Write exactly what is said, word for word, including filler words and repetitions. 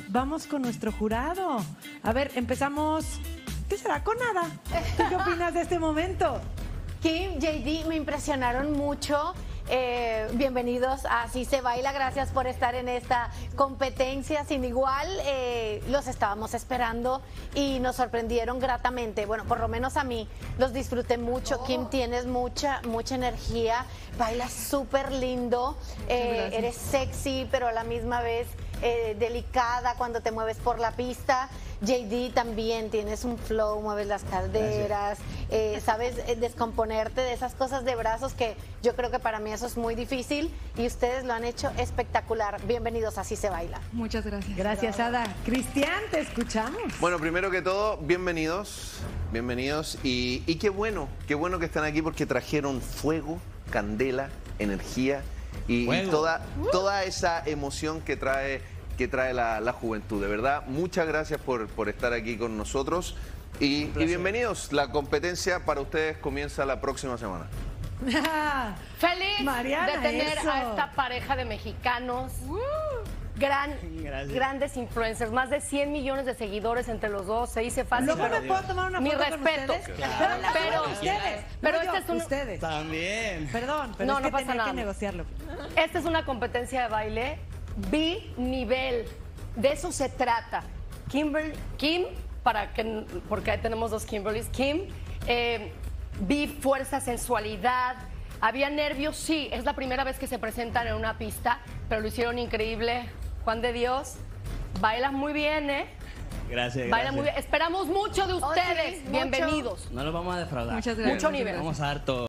vamos con nuestro jurado. A ver, empezamos, ¿qué será? Con nada. ¿Tú qué opinas de este momento? Kim, J D, me impresionaron mucho. Eh, bienvenidos a Así se baila, gracias por estar en esta competencia sin igual. Eh, los estábamos esperando y nos sorprendieron gratamente. Bueno, por lo menos a mí los disfruté mucho. Oh. Kim, tienes mucha, mucha energía, bailas súper lindo, eh, eres sexy, pero a la misma vez eh, delicada cuando te mueves por la pista. J D también tienes un flow, mueves las caderas, eh, sabes eh, descomponerte de esas cosas de brazos que yo creo que para mí eso es muy difícil y ustedes lo han hecho espectacular. Bienvenidos a Así se baila. Muchas gracias. Gracias, Ada. Cristian, te escuchamos. Bueno, primero que todo, bienvenidos, bienvenidos y, y qué bueno, qué bueno que están aquí porque trajeron fuego, candela, energía y, y toda, toda esa emoción que trae que trae la, la juventud. De verdad, muchas gracias por, por estar aquí con nosotros y, y bienvenidos. La competencia para ustedes comienza la próxima semana. Feliz Mariana, de tener eso. a esta pareja de mexicanos, gran, grandes influencers, más de cien millones de seguidores entre los dos, se dice fácil. ¿Luego me puedo tomar una Mi foto con respeto. ustedes? Claro. Pero, Pero- ustedes, pero no este yo, es un- ustedes. También. Perdón, pero No, es no que pasa tenía nada. que negociarlo. Esta es una competencia de baile bi-nivel. De eso se trata. Kimberly, Kim, para que, porque ahí tenemos dos Kimberlys. Kim, eh, vi fuerza, sensualidad. Había nervios, sí. Es la primera vez que se presentan en una pista, pero lo hicieron increíble. Juan de Dios, bailas muy bien, ¿eh? Gracias, Bailan gracias. muy bien. Esperamos mucho de ustedes. mucho. Bienvenidos. No los vamos a defraudar. Muchas gracias. Mucho nivel. Vamos a dar todo.